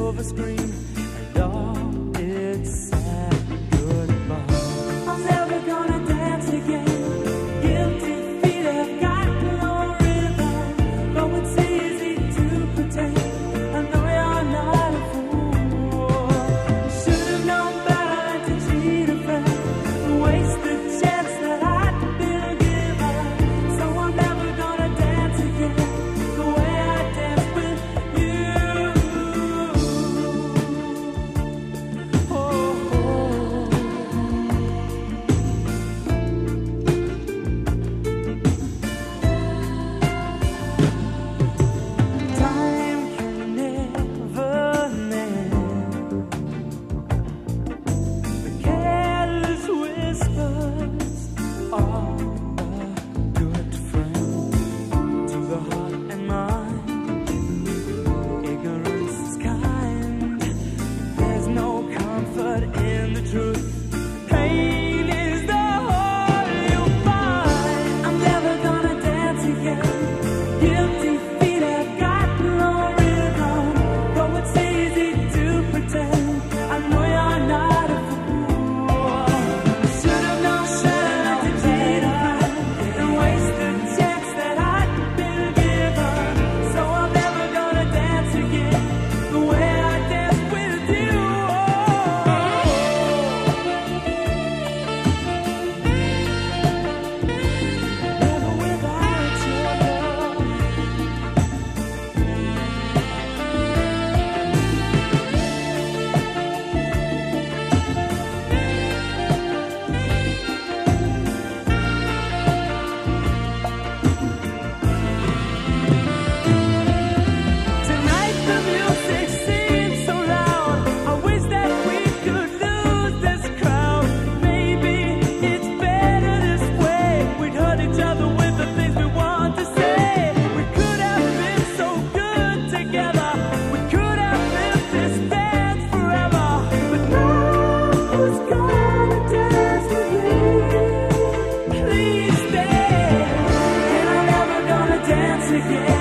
silver screen, and all its sad goodbye. I'm never gonna dance again. Guilty feet have got no rhythm, though it's easy to pretend. I know you're not a fool. You should have known better than to cheat a friend, waste the chance that I'd been given. So I'm never gonna dance again the way I danced with you. Time can never mend the careless whispers of a good friend. To the heart and mind, ignorance is kind. There's no comfort in the truth. Pain is the whole you'll find. I'm never gonna dance again. Guilty feet have got no rhythm, though it's easy to pretend. I know you're not a fool. Should have known better to cheat a friend and waste the chance that I'd been given. So I'm never gonna dance again the way I danced with you. Never without your love. Tonight the music seems so loud. I wish that we could lose this crowd. Maybe it's better this way. We'd hurt each other with the things we want to say. We could have been so good together. We could have lived this dance forever. But now who's gonna dance with me? Please stay. And I'm never gonna dance again.